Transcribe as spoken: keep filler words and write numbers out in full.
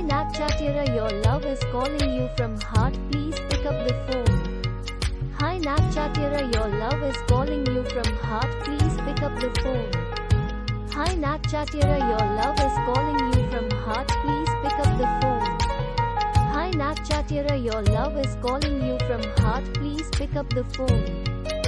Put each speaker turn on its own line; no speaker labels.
Natchathira, your love is calling you from heart, please pick up the phone. Hi Natchathira, your love is calling you from heart, please pick up the phone. Hi Natchathira, your love is calling you from heart, please pick up the phone. Hi Natchathira, your love is calling you from heart, please pick up the phone.